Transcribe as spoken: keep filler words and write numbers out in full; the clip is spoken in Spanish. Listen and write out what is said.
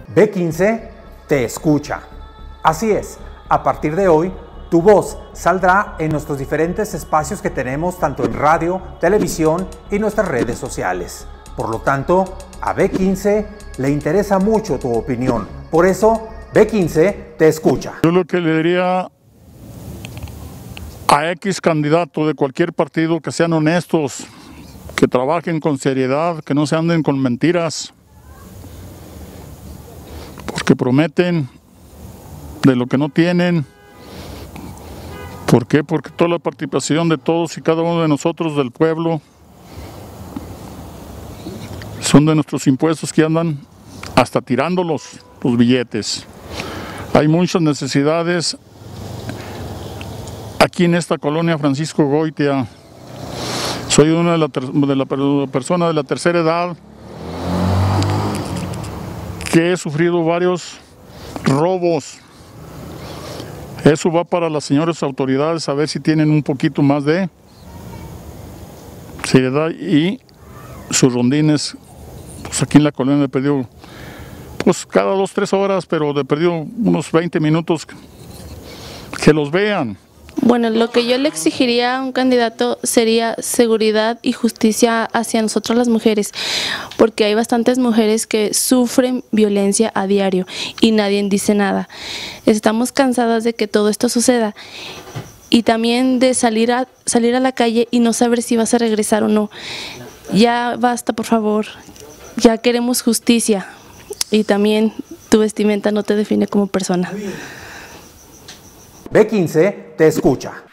B quince te escucha. Así es, a partir de hoy, tu voz saldrá en nuestros diferentes espacios que tenemos tanto en radio, televisión y nuestras redes sociales. Por lo tanto, a B quince le interesa mucho tu opinión. Por eso, B quince te escucha. Yo lo que le diría a X candidato de cualquier partido, que sean honestos, que trabajen con seriedad, que no se anden con mentiras, porque prometen de lo que no tienen. ¿Por qué? Porque toda la participación de todos y cada uno de nosotros del pueblo son de nuestros impuestos que andan hasta tirándolos, los billetes. Hay muchas necesidades aquí en esta colonia Francisco Goitia. Soy una de la, de la persona de la tercera edad que he sufrido varios robos. Eso va para las señoras autoridades, a ver si tienen un poquito más de seriedad. Y sus rondines, pues aquí en la colonia le perdió, pues cada dos, tres horas, pero le perdió unos veinte minutos, que los vean. Bueno, lo que yo le exigiría a un candidato sería seguridad y justicia hacia nosotros las mujeres, porque hay bastantes mujeres que sufren violencia a diario y nadie dice nada. Estamos cansadas de que todo esto suceda y también de salir a, salir a la calle y no saber si vas a regresar o no. Ya basta, por favor, ya queremos justicia y también tu vestimenta no te define como persona. B quince te escucha.